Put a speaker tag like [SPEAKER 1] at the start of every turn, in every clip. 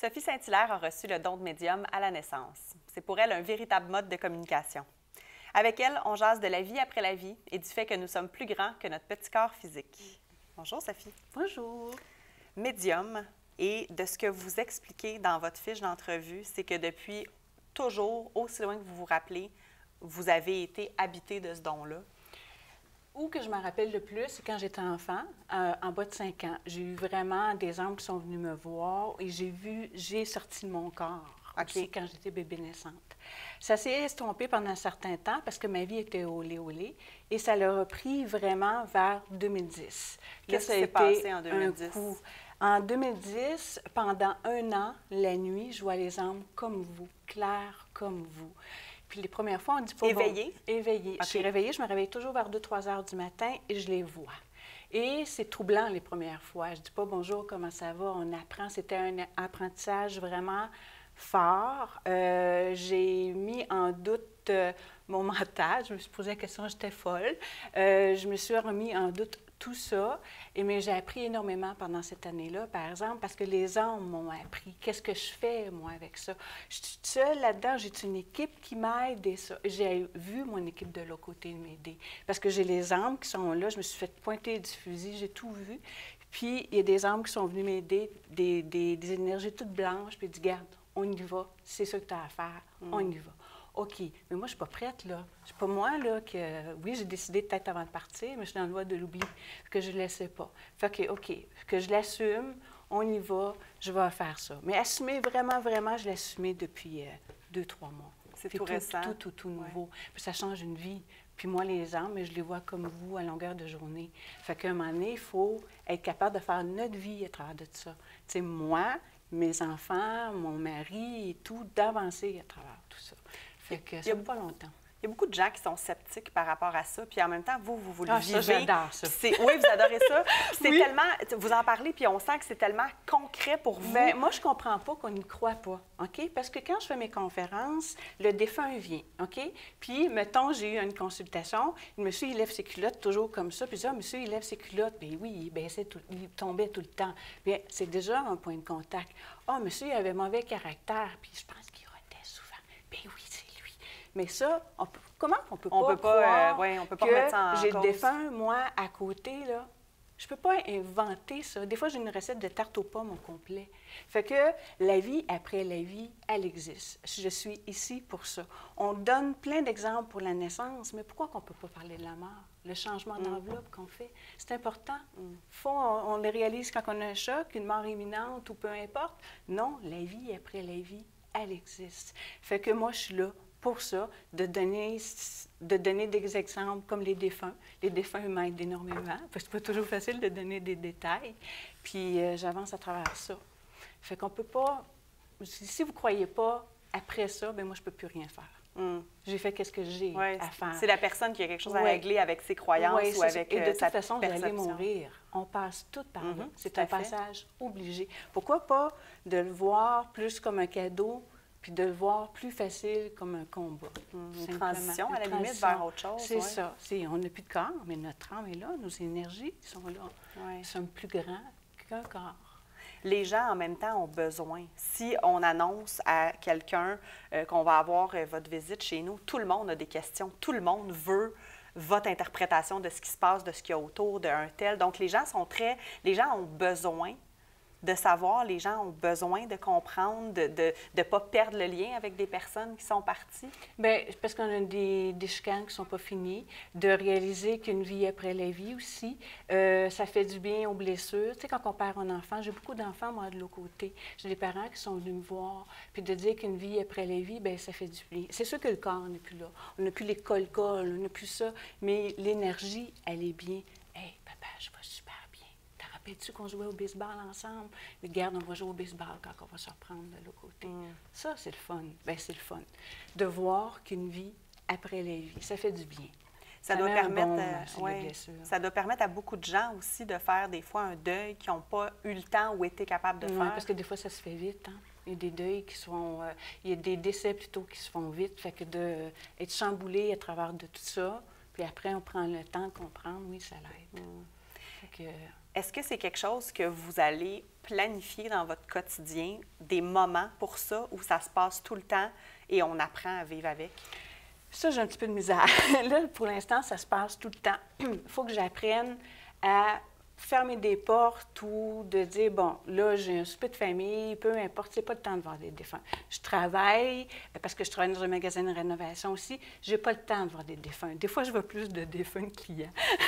[SPEAKER 1] Sophie Saint-Hilaire a reçu le don de médium à la naissance. C'est pour elle un véritable mode de communication. Avec elle, on jase de la vie après la vie et du fait que nous sommes plus grands que notre petit corps physique. Bonjour Sophie.
[SPEAKER 2] Bonjour.
[SPEAKER 1] Médium, et de ce que vous expliquez dans votre fiche d'entrevue, c'est que depuis toujours, aussi loin que vous vous rappelez, vous avez été habité de ce don-là.
[SPEAKER 2] Où que je me rappelle le plus, c'est quand j'étais enfant, en bas de 5 ans. J'ai eu vraiment des âmes qui sont venus me voir et j'ai sorti de mon corps aussi quand j'étais bébé naissante. Ça s'est estompé pendant un certain temps parce que ma vie était olé olé et ça l'a repris vraiment vers 2010.
[SPEAKER 1] Qu'est-ce qui s'est passé en 2010?
[SPEAKER 2] En 2010, pendant 1 an, la nuit, je vois les âmes comme vous, claires comme vous. Puis les premières fois, on dit pas...
[SPEAKER 1] Éveillée?
[SPEAKER 2] Bon, éveillée.
[SPEAKER 1] Okay.
[SPEAKER 2] Je suis réveillée, je me réveille toujours vers 2-3 heures du matin et je les vois. Et c'est troublant les premières fois. Je dis pas bonjour, comment ça va? On apprend. C'était un apprentissage vraiment fort. J'ai mis en doute mon mental. Je me suis posé la question, j'étais folle. Je me suis remis en doute tout ça. Mais j'ai appris énormément pendant cette année-là, par exemple, parce que les âmes m'ont appris. Qu'est-ce que je fais, moi, avec ça? Je suis toute seule là-dedans. J'ai une équipe qui m'aide et ça. J'ai vu mon équipe de l'autre côté m'aider. Parce que j'ai les âmes qui sont là. Je me suis fait pointer du fusil. J'ai tout vu. Puis, il y a des âmes qui sont venues m'aider, des énergies toutes blanches. Puis, ils disent, garde, on y va. C'est ça que tu as à faire. On y va. OK, mais moi, je ne suis pas prête, là. C'est pas moi, là, que... Oui, j'ai décidé peut-être avant de partir, mais je suis dans le voie de l'oubli, que je ne laissais pas. Fait que, OK, que je l'assume, on y va, je vais faire ça. Mais assumer, vraiment, vraiment, je l'ai assumé depuis 2-3 mois.
[SPEAKER 1] C'est tout récent.
[SPEAKER 2] Tout nouveau. Puis ça change une vie. Puis moi, les âmes, je les vois comme vous à longueur de journée. Fait qu'à un moment donné, il faut être capable de faire notre vie à travers de ça. Tu sais, moi, mes enfants, mon mari et tout, d'avancer à travers tout ça. Fait que ça ne pas longtemps.
[SPEAKER 1] Il y a beaucoup de gens qui sont sceptiques par rapport à ça, puis en même temps, vous le vivez.
[SPEAKER 2] Ça, j'adore ça.
[SPEAKER 1] Oui, vous adorez ça. C'est tellement... Vous en parlez, puis on sent que c'est tellement concret pour vous.
[SPEAKER 2] Bien, moi, je ne comprends pas qu'on n'y croit pas, OK? Parce que quand je fais mes conférences, le défunt vient, OK? Puis, mettons, j'ai eu une consultation, le monsieur, il lève ses culottes toujours comme ça, puis monsieur, il lève ses culottes, bien oui, il baissait il tombait tout le temps. Bien, c'est déjà un point de contact. Ah, monsieur, il avait mauvais caractère, puis je pense qu'il rotait souvent. Bien oui, c'est lui. Mais ça, comment on peut pas croire
[SPEAKER 1] on peut pas remettre ça en
[SPEAKER 2] j'ai
[SPEAKER 1] cause.
[SPEAKER 2] le défunt, moi, à côté, là? Je peux pas inventer ça. Des fois, j'ai une recette de tarte aux pommes au complet. Fait que la vie après la vie, elle existe. Je suis ici pour ça. On donne plein d'exemples pour la naissance, mais pourquoi qu'on peut pas parler de la mort? Le changement d'enveloppe qu'on fait, c'est important. On le réalise quand on a un choc, une mort imminente ou peu importe. Non, la vie après la vie, elle existe. Fait que moi, je suis là pour ça, de donner des exemples comme les défunts. Les défunts m'aident énormément, parce que c'est pas toujours facile de donner des détails. Puis j'avance à travers ça. Fait qu'on peut pas... Si vous croyez pas après ça, bien moi, je peux plus rien faire. J'ai fait qu'est-ce que j'ai à faire.
[SPEAKER 1] C'est la personne qui a quelque chose à régler avec ses croyances ou avec
[SPEAKER 2] et de toute façon,
[SPEAKER 1] perception.
[SPEAKER 2] vous allez mourir. On passe tout par là. C'est un passage obligé. Pourquoi pas de le voir plus comme un cadeau puis de le voir plus facile comme un combat.
[SPEAKER 1] Une transition, à la limite, vers autre chose.
[SPEAKER 2] C'est ça. On n'a plus de corps, mais notre âme est là, nos énergies sont là. Nous sommes plus grands qu'un corps.
[SPEAKER 1] Les gens, en même temps, ont besoin. Si on annonce à quelqu'un qu'on va avoir votre visite chez nous, tout le monde a des questions. Tout le monde veut votre interprétation de ce qui se passe, de ce qu'il y a autour d'un tel. Donc, les gens ont besoin de savoir, les gens ont besoin de comprendre, de ne pas perdre le lien avec des personnes qui sont parties?
[SPEAKER 2] Bien, parce qu'on a des chicanes qui ne sont pas finies, de réaliser qu'une vie après la vie aussi, ça fait du bien aux blessures. Tu sais, quand on perd un enfant, j'ai beaucoup d'enfants, moi, de l'autre côté. J'ai des parents qui sont venus me voir, puis de dire qu'une vie après la vie, bien, ça fait du bien. C'est sûr que le corps n'est plus là. On n'a plus les col-col, on n'a plus ça, mais l'énergie, elle est bien. Hey, papa, je vais super bien. Rappelles-tu qu'on jouait au baseball ensemble? Mais regarde, on va jouer au baseball quand on va se reprendre de l'autre côté. Ça, c'est le fun. Bien, c'est le fun. De voir qu'une vie après la vie, ça fait du bien.
[SPEAKER 1] Ça doit permettre à beaucoup de gens aussi de faire des fois un deuil qui n'ont pas eu le temps ou été capables de faire.
[SPEAKER 2] Parce que des fois, ça se fait vite. Hein? Il y a des deuils qui sont... il y a des décès plutôt qui se font vite. Fait que d'être chamboulé à travers de tout ça, puis après, on prend le temps de comprendre, oui, ça l'aide.
[SPEAKER 1] Est-ce que c'est quelque chose que vous allez planifier dans votre quotidien, des moments pour ça, où ça se passe tout le temps et on apprend à vivre avec?
[SPEAKER 2] Ça, j'ai un petit peu de misère. Là, pour l'instant, ça se passe tout le temps. Il faut que j'apprenne à fermer des portes ou de dire, bon, là, j'ai un souper de famille, peu importe, c'est pas le temps de voir des défunts. Je travaille, parce que je travaille dans un magasin de rénovation aussi, j'ai pas le temps de voir des défunts. Des fois, je vois plus de défunts que clients.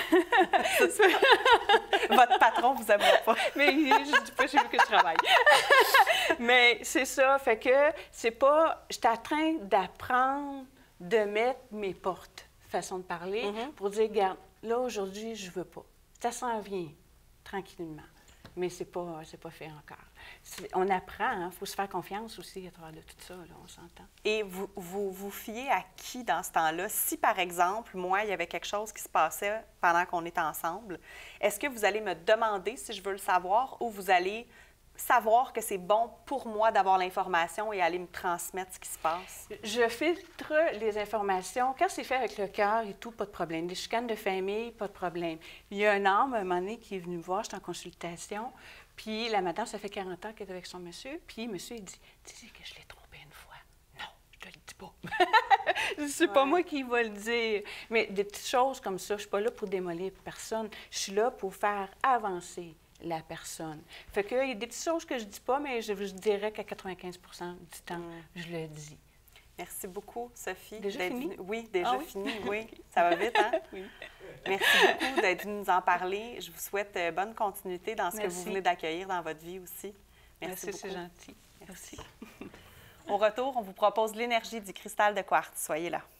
[SPEAKER 1] Votre patron vous aime pas.
[SPEAKER 2] Mais je dis pas chez vous que je travaille. Mais c'est ça, fait que c'est pas... Je suis en train d'apprendre de mettre mes portes, façon de parler, pour dire, regarde, là, aujourd'hui, je veux pas. Ça s'en vient, tranquillement. Mais c'est pas fait encore. On apprend, il faut se faire confiance aussi à travers de tout ça, là, on s'entend.
[SPEAKER 1] Et vous fiez à qui dans ce temps-là? Si, par exemple, moi, il y avait quelque chose qui se passait pendant qu'on est ensemble, est-ce que vous allez me demander si je veux le savoir ou vous allez savoir que c'est bon pour moi d'avoir l'information et aller me transmettre ce qui se passe?
[SPEAKER 2] Je filtre les informations. Quand c'est fait avec le cœur et tout, pas de problème. Des chicanes de famille, pas de problème. Il y a un homme, à un moment donné, qui est venu me voir, j'étais en consultation, puis la madame, ça fait 40 ans qu'elle est avec son monsieur, puis monsieur, il dit « Tu sais que je l'ai trompé une fois. » Non, je te le dis pas. C'est pas moi qui va le dire. Mais des petites choses comme ça, je suis pas là pour démolir personne. Je suis là pour faire avancer la personne. Fait que, il y a des petites choses que je dis pas, mais je dirais qu'à 95 du temps, je le dis.
[SPEAKER 1] Merci beaucoup, Sophie.
[SPEAKER 2] Déjà fini?
[SPEAKER 1] Oui, déjà
[SPEAKER 2] Ah oui?
[SPEAKER 1] fini, oui. Ça va vite, hein?
[SPEAKER 2] Oui.
[SPEAKER 1] Merci beaucoup d'être venu nous en parler. Je vous souhaite bonne continuité dans ce que vous venez d'accueillir dans votre vie aussi. Merci beaucoup.
[SPEAKER 2] C'est gentil.
[SPEAKER 1] Merci. Au retour, on vous propose l'énergie du cristal de quartz. Soyez là.